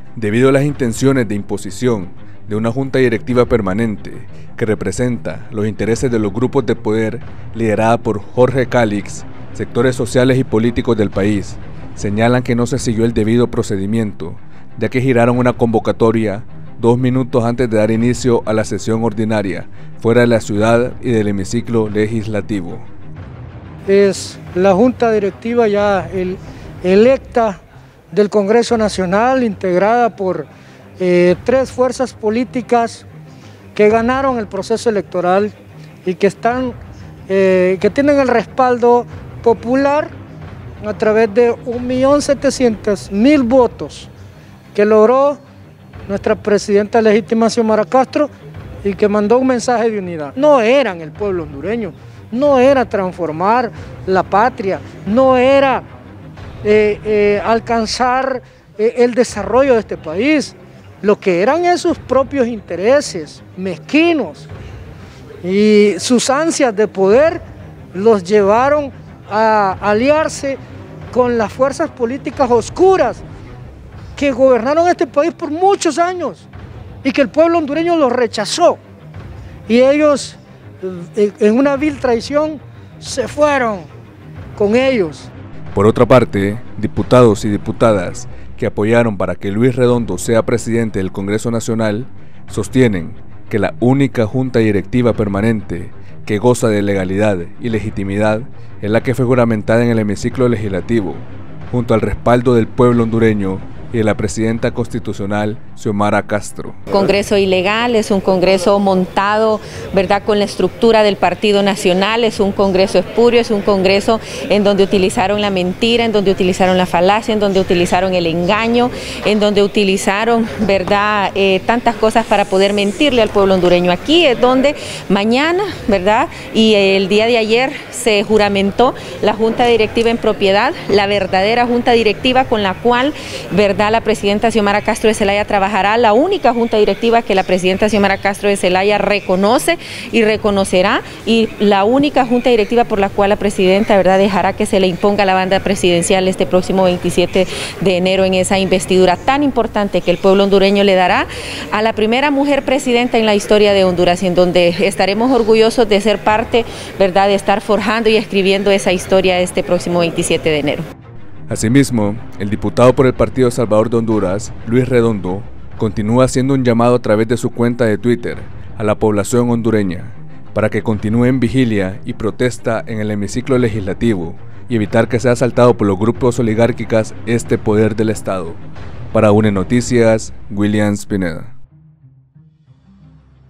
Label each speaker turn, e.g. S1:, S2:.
S1: Debido a las intenciones de imposición de una junta directiva permanente que representa los intereses de los grupos de poder liderada por Jorge Calix, sectores sociales y políticos del país señalan que no se siguió el debido procedimiento, ya que giraron una convocatoria 2 minutos antes de dar inicio a la sesión ordinaria fuera de la ciudad y del hemiciclo legislativo.
S2: Es la junta directiva ya electa del Congreso Nacional, integrada por 3 fuerzas políticas que ganaron el proceso electoral y que tienen el respaldo popular a través de 1.700.000 votos que logró nuestra presidenta legítima Xiomara Castro y que mandó un mensaje de unidad. No eran el pueblo hondureño, no era transformar la patria, no era alcanzar el desarrollo de este país. Lo que eran esos propios intereses mezquinos y sus ansias de poder los llevaron a aliarse con las fuerzas políticas oscuras que gobernaron este país por muchos años y que el pueblo hondureño los rechazó. Y ellos, en una vil traición, se fueron con ellos.
S1: Por otra parte, diputados y diputadas que apoyaron para que Luis Redondo sea presidente del Congreso Nacional sostienen que la única junta directiva permanente que goza de legalidad y legitimidad es la que fue juramentada en el hemiciclo legislativo, junto al respaldo del pueblo hondureño y de la presidenta constitucional Xiomara Castro.
S3: Congreso ilegal, es un congreso montado, ¿verdad?, con la estructura del Partido Nacional, es un congreso espurio, es un congreso en donde utilizaron la mentira, en donde utilizaron la falacia, en donde utilizaron el engaño, en donde utilizaron, ¿verdad?, tantas cosas para poder mentirle al pueblo hondureño. Aquí es donde mañana, ¿verdad?, y el día de ayer se juramentó la junta directiva en propiedad, la verdadera junta directiva con la cual, ¿verdad?, la presidenta Xiomara Castro de Zelaya trabajará, la única junta directiva que la presidenta Xiomara Castro de Zelaya reconoce y reconocerá, y la única junta directiva por la cual la presidenta, ¿verdad?, dejará que se le imponga la banda presidencial este próximo 27 de enero en esa investidura tan importante que el pueblo hondureño le dará a la primera mujer presidenta en la historia de Honduras, y en donde estaremos orgullosos de ser parte, ¿verdad?, de estar forjando y escribiendo esa historia este próximo 27 de enero.
S1: Asimismo, el diputado por el Partido Salvador de Honduras, Luis Redondo, continúa haciendo un llamado a través de su cuenta de Twitter a la población hondureña para que continúe en vigilia y protesta en el hemiciclo legislativo y evitar que sea asaltado por los grupos oligárquicos este poder del Estado. Para UNE Noticias, Williams Pineda.